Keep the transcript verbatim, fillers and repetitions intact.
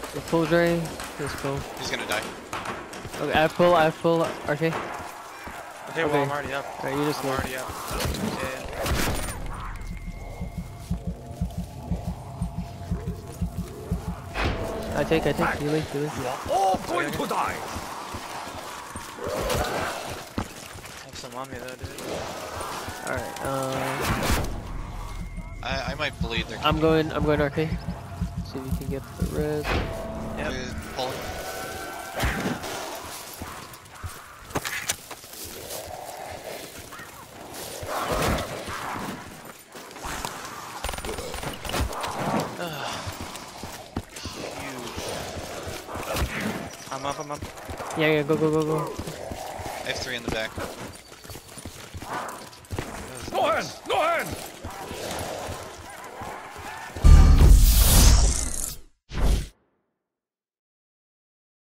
The pull Dre. Let's go. He's gonna die. Okay, I pull, I pull R K. Okay, Okay. well I'm already up. Alright, you just I'm go. already up. Yeah. I take, I take. You leave, you leave. You are all going to die. Have some on me though, dude. Alright, um... I, I might bleed their I'm going, I'm going R K. See if you can get the res. Yep. Dude, pulling. I'm up, I'm up. Yeah, yeah, go, go, go, go. I have three in the back. No hand! No hand!